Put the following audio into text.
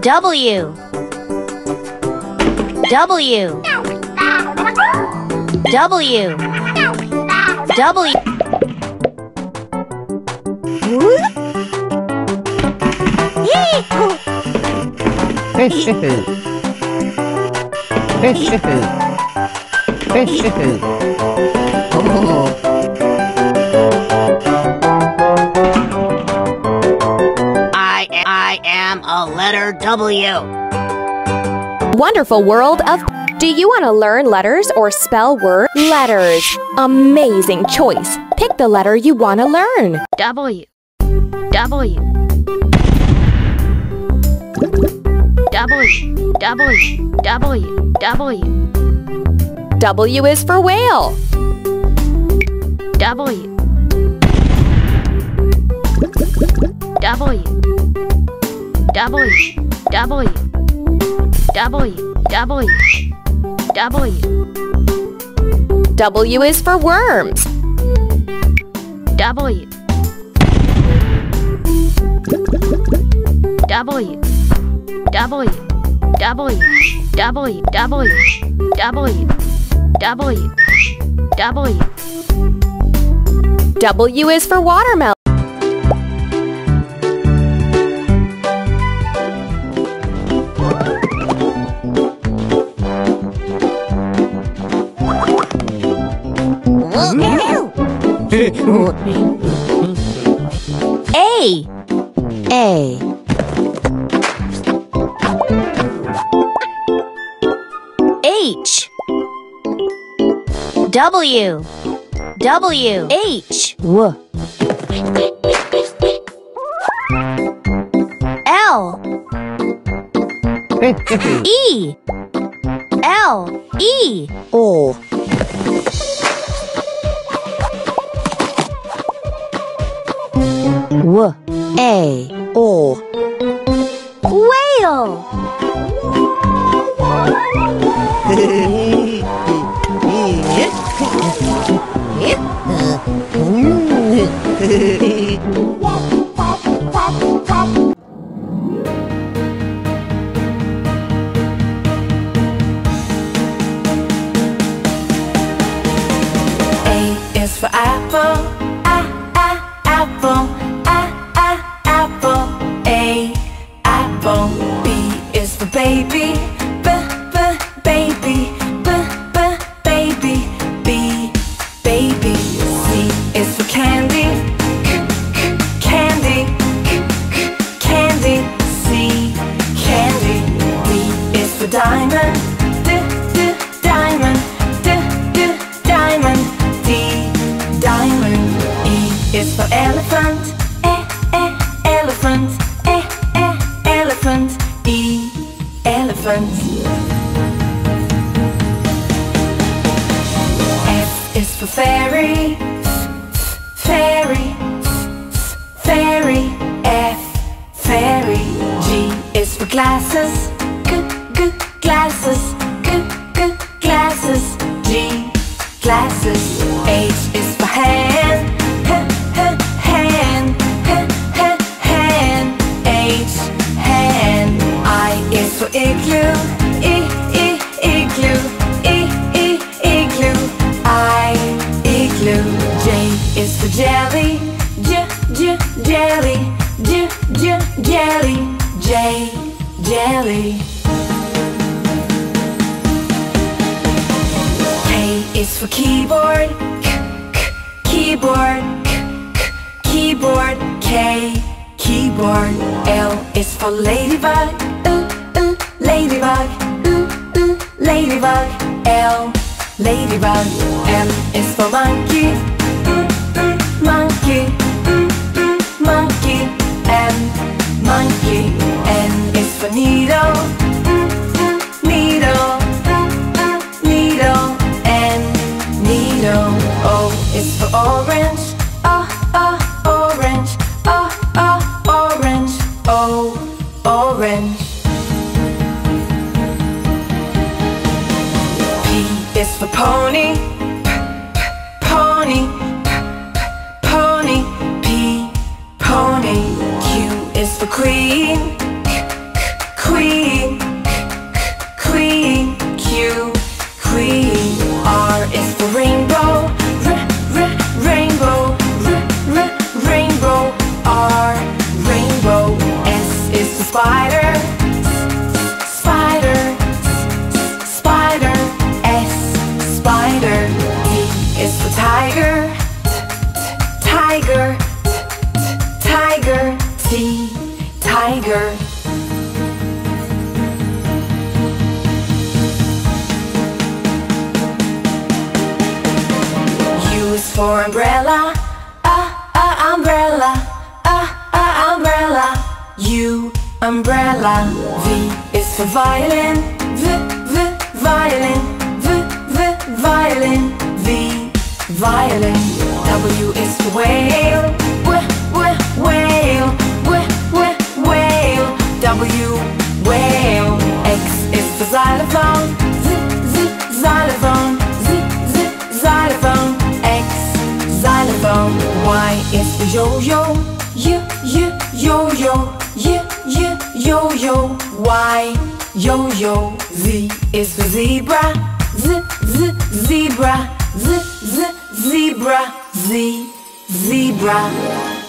W W W W I am a letter W. Wonderful world of... Do you want to learn letters or spell word? Letters. Amazing choice. Pick the letter you want to learn. W W W W W W W is for whale. W W W W W W W W is for worms. W W W W W W W W W W is for watermelon. A A H W W H W L E L E O W A O Whale A is for apple, apple, apple. A, apple. B is for baby, baby, baby. B, baby. C is for candy, candy, candy. C, candy. D is for diamond, diamond, diamond. D, diamond. E is for elephant, elephant, elephant. E, elephant. F is for fairy, fairy, fairy. F, fairy. G is for glasses, glasses, glasses. G, glasses. H is for hand, hand, hand. H, hand. I is for igloo, igloo, igloo. I, igloo. J is for jelly, jelly, jelly. J, jelly. K is for keyboard, keyboard, keyboard. K, keyboard. L is for ladybug, ladybug, ladybug. L, ladybug. M is for monkey, monkey, monkey. M, monkey. N is for needle, needle, needle. N, needle. O is for orange, orange, orange. O, orange. P is for pony, pony, pony. P, pony. Q is for queen, queen. T, tiger. U is for umbrella. Umbrella. Umbrella. U, umbrella. V is for violin. Violin. Violin. V, violin. W is for whale. Whale. Whale. W, whale. X is for xylophone. Xylophone. Xylophone. X, xylophone. Y is for yo-yo. Yo-yo. Yo-yo. Y, yo-yo. Z is for zebra. Zebra. Zebra. Z, zebra.